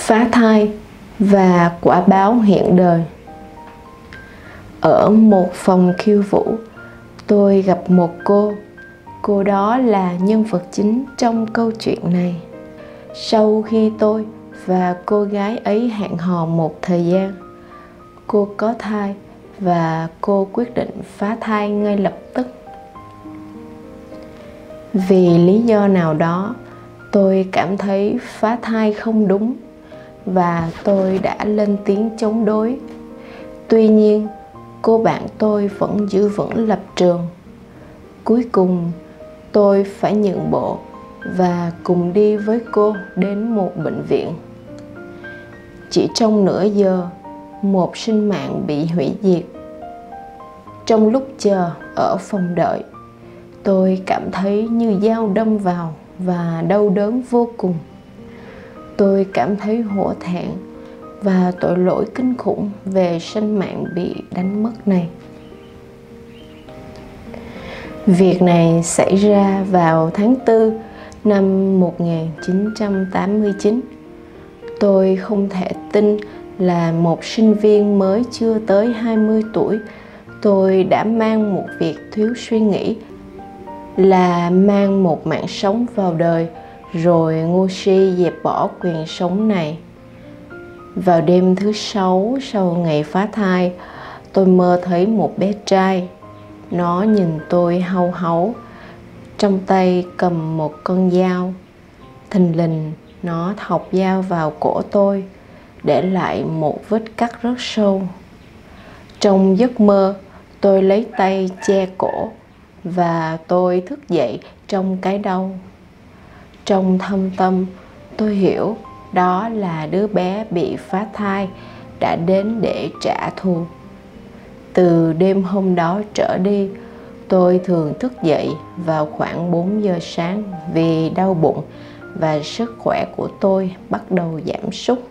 Phá thai và quả báo hiện đời. Ở một phòng khiêu vũ, tôi gặp một cô đó là nhân vật chính trong câu chuyện này. Sau khi tôi và cô gái ấy hẹn hò một thời gian, cô có thai và cô quyết định phá thai ngay lập tức. Vì lý do nào đó, tôi cảm thấy phá thai không đúng và tôi đã lên tiếng chống đối. Tuy nhiên, cô bạn tôi vẫn giữ vững lập trường. Cuối cùng, tôi phải nhượng bộ và cùng đi với cô đến một bệnh viện. Chỉ trong nửa giờ, một sinh mạng bị hủy diệt. Trong lúc chờ ở phòng đợi, tôi cảm thấy như dao đâm vào và đau đớn vô cùng. Tôi cảm thấy hổ thẹn và tội lỗi kinh khủng về sinh mạng bị đánh mất này. Việc này xảy ra vào tháng 4 năm 1989. Tôi không thể tin là một sinh viên mới chưa tới 20 tuổi, tôi đã mang một việc thiếu suy nghĩ là mang một mạng sống vào đời, rồi ngu si dẹp bỏ quyền sống này. Vào đêm thứ 6 sau ngày phá thai, tôi mơ thấy một bé trai. Nó nhìn tôi hau háu, trong tay cầm một con dao. Thình lình, nó thọc dao vào cổ tôi, để lại một vết cắt rất sâu. Trong giấc mơ, tôi lấy tay che cổ và tôi thức dậy trong cái đau. Trong thâm tâm, tôi hiểu đó là đứa bé bị phá thai đã đến để trả thù. Từ đêm hôm đó trở đi, tôi thường thức dậy vào khoảng 4 giờ sáng vì đau bụng và sức khỏe của tôi bắt đầu giảm sút.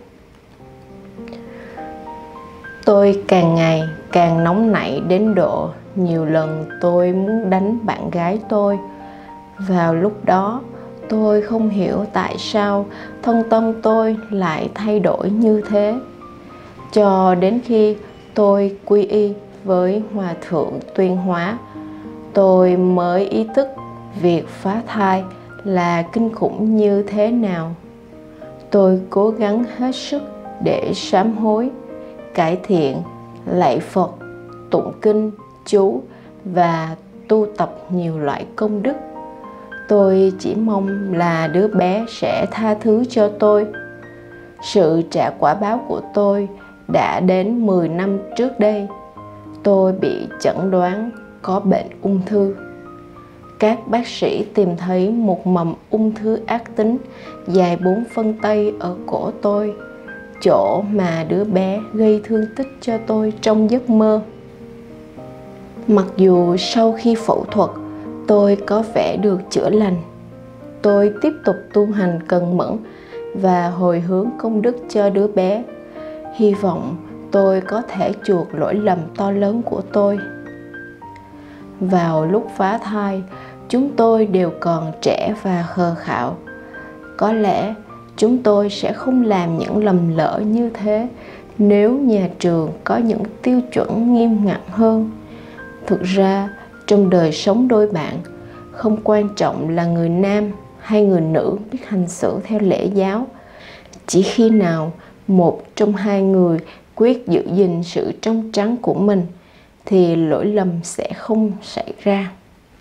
Tôi càng ngày càng nóng nảy đến độ nhiều lần tôi muốn đánh bạn gái tôi. Vào lúc đó, tôi không hiểu tại sao thân tâm tôi lại thay đổi như thế. Cho đến khi tôi quy y với Hòa Thượng Tuyên Hóa, tôi mới ý thức việc phá thai là kinh khủng như thế nào. Tôi cố gắng hết sức để sám hối, cải thiện, lạy Phật, tụng kinh, chú và tu tập nhiều loại công đức. Tôi chỉ mong là đứa bé sẽ tha thứ cho tôi. Sự trả quả báo của tôi đã đến 10 năm trước đây. Tôi bị chẩn đoán có bệnh ung thư. Các bác sĩ tìm thấy một mầm ung thư ác tính dài 4 phân tây ở cổ tôi, chỗ mà đứa bé gây thương tích cho tôi trong giấc mơ. Mặc dù sau khi phẫu thuật, tôi có vẻ được chữa lành, tôi tiếp tục tu hành cần mẫn và hồi hướng công đức cho đứa bé, hy vọng tôi có thể chuộc lỗi lầm to lớn của tôi. Vào lúc phá thai, chúng tôi đều còn trẻ và khờ khạo. Có lẽ chúng tôi sẽ không làm những lầm lỡ như thế nếu nhà trường có những tiêu chuẩn nghiêm ngặt hơn. Thực ra, trong đời sống đôi bạn, không quan trọng là người nam hay người nữ biết hành xử theo lễ giáo. Chỉ khi nào một trong hai người quyết giữ gìn sự trong trắng của mình thì lỗi lầm sẽ không xảy ra.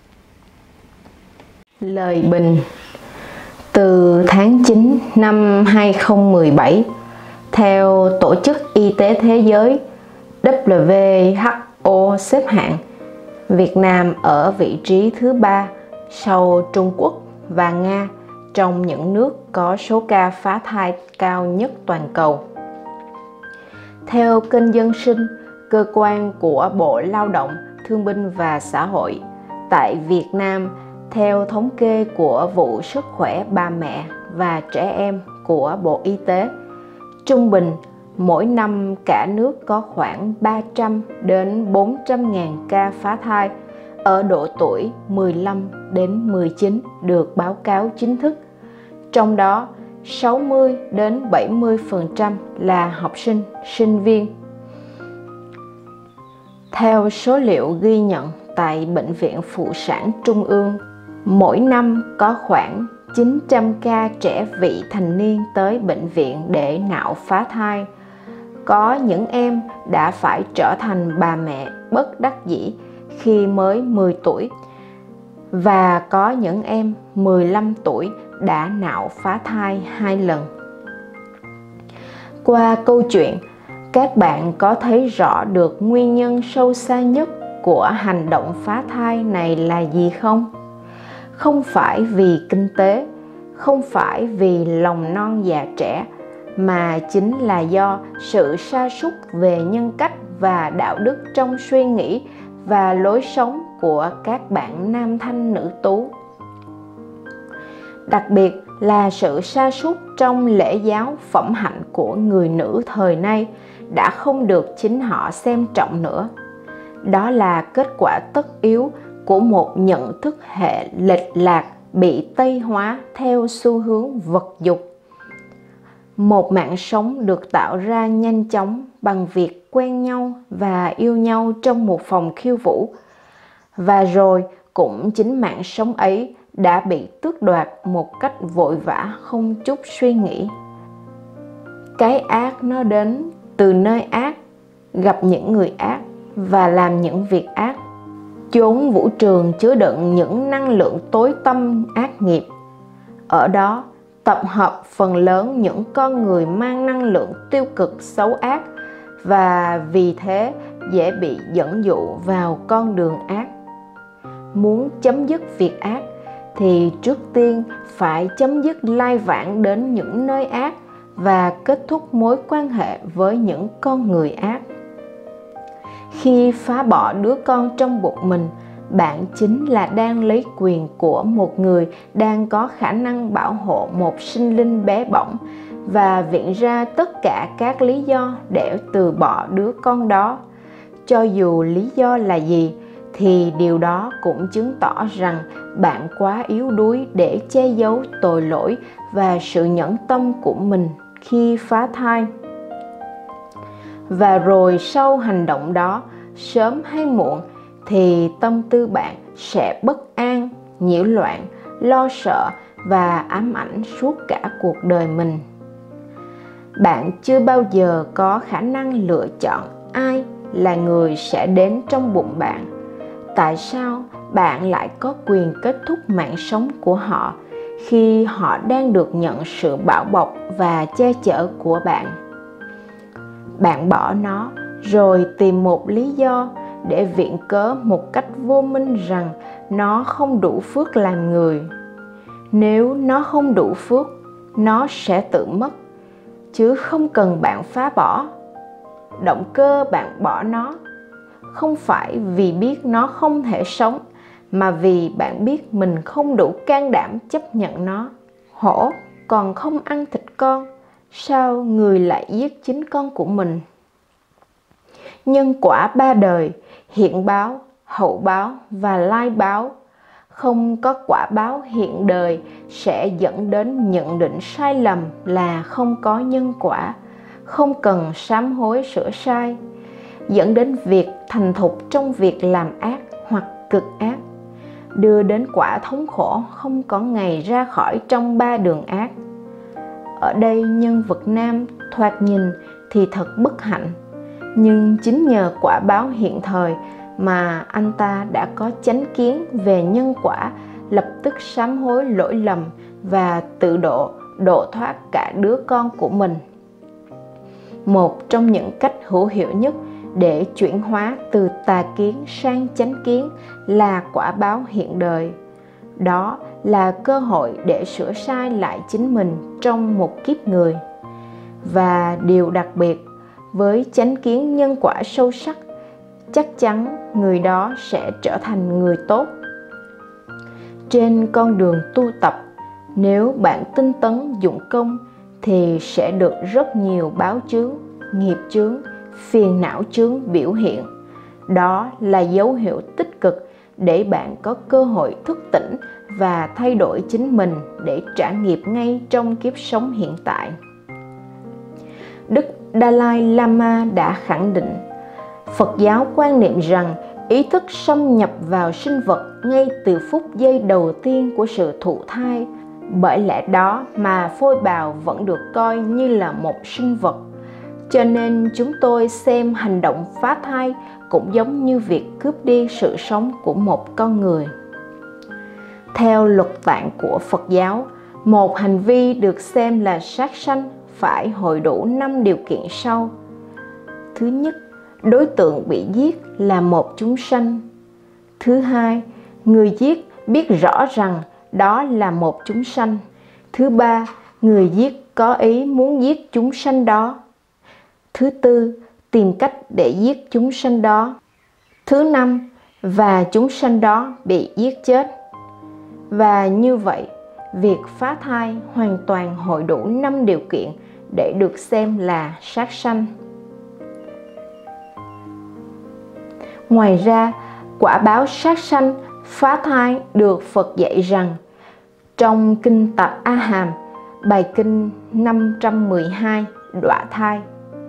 Lời bình. Từ tháng 9 năm 2017, theo Tổ chức Y tế Thế giới WHO xếp hạng Việt Nam ở vị trí thứ 3 sau Trung Quốc và Nga trong những nước có số ca phá thai cao nhất toàn cầu. Theo kênh Dân Sinh, cơ quan của Bộ Lao động, Thương binh và Xã hội, tại Việt Nam, theo thống kê của vụ sức khỏe bà mẹ và trẻ em của Bộ Y tế, trung bình mỗi năm cả nước có khoảng 300 đến 400 ngàn ca phá thai ở độ tuổi 15 đến 19 được báo cáo chính thức. Trong đó, 60 đến 70% là học sinh, sinh viên. Theo số liệu ghi nhận tại Bệnh viện Phụ sản Trung ương, mỗi năm có khoảng 900 ca trẻ vị thành niên tới bệnh viện để nạo phá thai. Có những em đã phải trở thành bà mẹ bất đắc dĩ khi mới 10 tuổi, và có những em 15 tuổi đã nạo phá thai 2 lần. Qua câu chuyện, các bạn có thấy rõ được nguyên nhân sâu xa nhất của hành động phá thai này là gì không? Không phải vì kinh tế, không phải vì lòng non dạ trẻ, mà chính là do sự sa sút về nhân cách và đạo đức trong suy nghĩ và lối sống của các bạn nam thanh nữ tú. Đặc biệt là sự sa sút trong lễ giáo phẩm hạnh của người nữ thời nay đã không được chính họ xem trọng nữa. Đó là kết quả tất yếu của một nhận thức hệ lệch lạc bị Tây hóa theo xu hướng vật dục. Một mạng sống được tạo ra nhanh chóng bằng việc quen nhau và yêu nhau trong một phòng khiêu vũ, và rồi cũng chính mạng sống ấy đã bị tước đoạt một cách vội vã không chút suy nghĩ. Cái ác nó đến từ nơi ác, gặp những người ác và làm những việc ác. Chốn vũ trường chứa đựng những năng lượng tối tăm ác nghiệp. Ở đó tập hợp phần lớn những con người mang năng lượng tiêu cực xấu ác, và vì thế dễ bị dẫn dụ vào con đường ác. Muốn chấm dứt việc ác thì trước tiên phải chấm dứt lai vãng đến những nơi ác và kết thúc mối quan hệ với những con người ác. Khi phá bỏ đứa con trong bụng mình, bạn chính là đang lấy quyền của một người đang có khả năng bảo hộ một sinh linh bé bỏng và viện ra tất cả các lý do để từ bỏ đứa con đó. Cho dù lý do là gì, thì điều đó cũng chứng tỏ rằng bạn quá yếu đuối để che giấu tội lỗi và sự nhẫn tâm của mình khi phá thai. Và rồi sau hành động đó, sớm hay muộn, thì tâm tư bạn sẽ bất an, nhiễu loạn, lo sợ và ám ảnh suốt cả cuộc đời mình. Bạn chưa bao giờ có khả năng lựa chọn ai là người sẽ đến trong bụng bạn. Tại sao bạn lại có quyền kết thúc mạng sống của họ khi họ đang được nhận sự bảo bọc và che chở của bạn? Bạn bỏ nó rồi tìm một lý do để viện cớ một cách vô minh rằng nó không đủ phước làm người. Nếu nó không đủ phước, nó sẽ tự mất, chứ không cần bạn phá bỏ. Động cơ bạn bỏ nó không phải vì biết nó không thể sống, mà vì bạn biết mình không đủ can đảm chấp nhận nó. Hổ còn không ăn thịt con, sao người lại giết chính con của mình? Nhân quả ba đời, hiện báo, hậu báo và lai báo. Không có quả báo hiện đời sẽ dẫn đến nhận định sai lầm là không có nhân quả, không cần sám hối sửa sai, dẫn đến việc thành thục trong việc làm ác hoặc cực ác, đưa đến quả thống khổ không có ngày ra khỏi trong ba đường ác. Ở đây nhân vật nam thoạt nhìn thì thật bất hạnh, nhưng chính nhờ quả báo hiện thời mà anh ta đã có chánh kiến về nhân quả, lập tức sám hối lỗi lầm và tự độ thoát cả đứa con của mình. Một trong những cách hữu hiệu nhất để chuyển hóa từ tà kiến sang chánh kiến là quả báo hiện đời. Đó là cơ hội để sửa sai lại chính mình trong một kiếp người. Và điều đặc biệt, với chánh kiến nhân quả sâu sắc, chắc chắn người đó sẽ trở thành người tốt. Trên con đường tu tập, nếu bạn tinh tấn dụng công thì sẽ được rất nhiều báo chướng, nghiệp chướng, phiền não chướng biểu hiện. Đó là dấu hiệu tích cực để bạn có cơ hội thức tỉnh và thay đổi chính mình để trải nghiệm ngay trong kiếp sống hiện tại. Đức Dalai Lama đã khẳng định, Phật giáo quan niệm rằng ý thức xâm nhập vào sinh vật ngay từ phút giây đầu tiên của sự thụ thai. Bởi lẽ đó mà phôi bào vẫn được coi như là một sinh vật. Cho nên chúng tôi xem hành động phá thai cũng giống như việc cướp đi sự sống của một con người. Theo luật tạng của Phật giáo, một hành vi được xem là sát sanh phải hội đủ 5 điều kiện sau. Thứ nhất, đối tượng bị giết là một chúng sanh. Thứ hai, người giết biết rõ rằng đó là một chúng sanh. Thứ ba, người giết có ý muốn giết chúng sanh đó. Thứ tư, tìm cách để giết chúng sanh đó. Thứ năm, và chúng sanh đó bị giết chết. Và như vậy, việc phá thai hoàn toàn hội đủ 5 điều kiện để được xem là sát sanh. Ngoài ra, quả báo sát sanh phá thai được Phật dạy rằng trong Kinh Tạp A Hàm, bài kinh 512, đọa thai.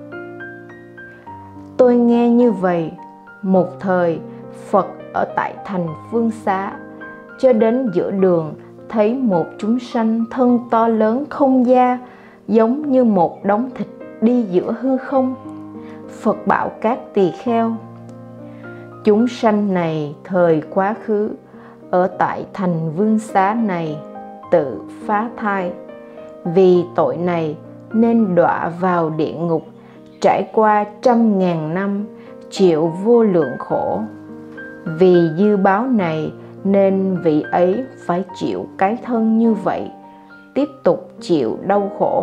Tôi nghe như vậy, một thời Phật ở tại thành Vương Xá, cho đến giữa đường thấy một chúng sanh thân to lớn không da, giống như một đống thịt đi giữa hư không. Phật bảo các tỳ kheo, chúng sanh này thời quá khứ ở tại thành Vương Xá này tự phá thai, vì tội này nên đọa vào địa ngục, trải qua 100.000 năm, chịu vô lượng khổ. Vì dư báo này nên vị ấy phải chịu cái thân như vậy, tiếp tục chịu đau khổ.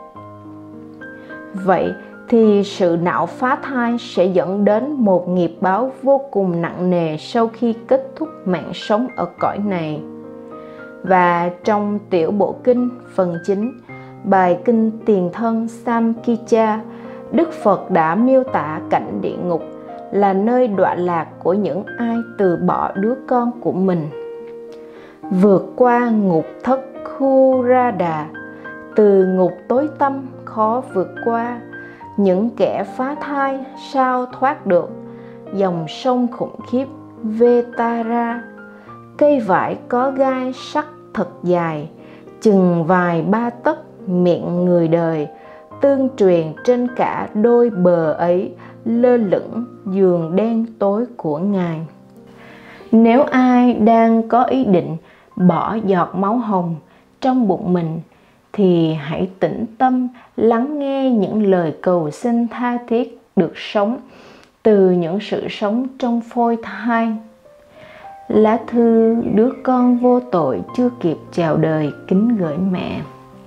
Vậy thì sự não phá thai sẽ dẫn đến một nghiệp báo vô cùng nặng nề sau khi kết thúc mạng sống ở cõi này. Và trong tiểu bộ kinh phần 9, bài kinh Tiền thân Samkicha, Đức Phật đã miêu tả cảnh địa ngục là nơi đọa lạc của những ai từ bỏ đứa con của mình. Vượt qua ngục thất Khuradha, từ ngục tối tăm khó vượt qua, những kẻ phá thai sao thoát được dòng sông khủng khiếp Vetara, cây vải có gai sắc thật dài, chừng vài 3 tấc miệng người đời, tương truyền trên cả đôi bờ ấy lơ lửng giường đen tối của Ngài. Nếu ai đang có ý định bỏ giọt máu hồng trong bụng mình, thì hãy tĩnh tâm lắng nghe những lời cầu xin tha thiết được sống từ những sự sống trong phôi thai. Lá thư đứa con vô tội chưa kịp chào đời kính gửi mẹ.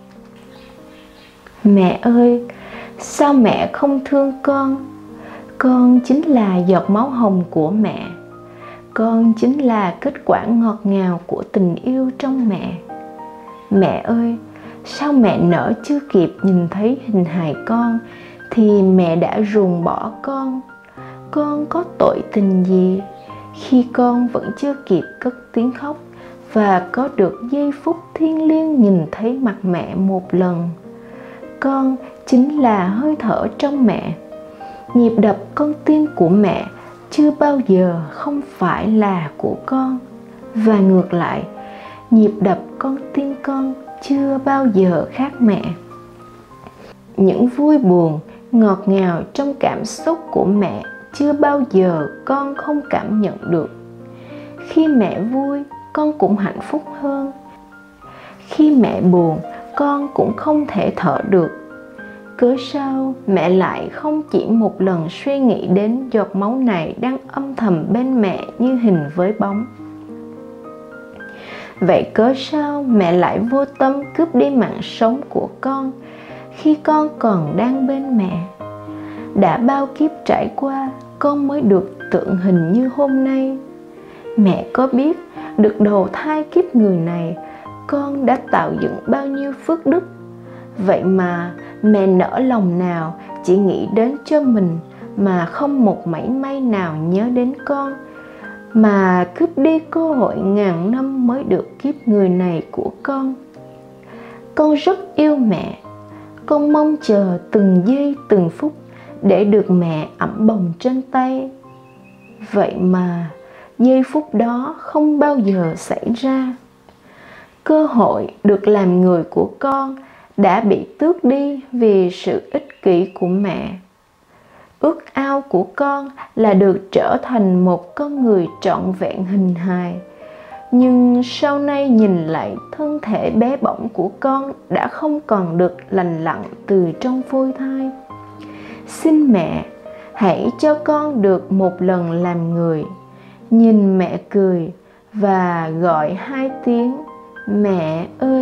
Mẹ ơi, sao mẹ không thương con? Con chính là giọt máu hồng của mẹ. Con chính là kết quả ngọt ngào của tình yêu trong mẹ. Mẹ ơi, sao mẹ nỡ chưa kịp nhìn thấy hình hài con thì mẹ đã ruồng bỏ con? Con có tội tình gì khi con vẫn chưa kịp cất tiếng khóc và có được giây phút thiêng liêng nhìn thấy mặt mẹ một lần? Con chính là hơi thở trong mẹ. Nhịp đập con tim của mẹ chưa bao giờ không phải là của con, và ngược lại, nhịp đập con tim con chưa bao giờ khác mẹ. Những vui buồn, ngọt ngào trong cảm xúc của mẹ chưa bao giờ con không cảm nhận được. Khi mẹ vui, con cũng hạnh phúc hơn. Khi mẹ buồn, con cũng không thể thở được. Cớ sao mẹ lại không chỉ một lần suy nghĩ đến giọt máu này đang âm thầm bên mẹ như hình với bóng? Vậy cớ sao mẹ lại vô tâm cướp đi mạng sống của con khi con còn đang bên mẹ? Đã bao kiếp trải qua, con mới được tượng hình như hôm nay. Mẹ có biết được đầu thai kiếp người này, con đã tạo dựng bao nhiêu phước đức? Vậy mà mẹ nỡ lòng nào chỉ nghĩ đến cho mình mà không một mảy may nào nhớ đến con. mà cướp đi cơ hội ngàn năm mới được kiếp người này của con. Con rất yêu mẹ, con mong chờ từng giây từng phút để được mẹ ẵm bồng trên tay. Vậy mà giây phút đó không bao giờ xảy ra. Cơ hội được làm người của con đã bị tước đi vì sự ích kỷ của mẹ. Ước ao của con là được trở thành một con người trọn vẹn hình hài. Nhưng sau này nhìn lại, thân thể bé bỏng của con đã không còn được lành lặn từ trong phôi thai. Xin mẹ, hãy cho con được một lần làm người, nhìn mẹ cười và gọi 2 tiếng mẹ ơi.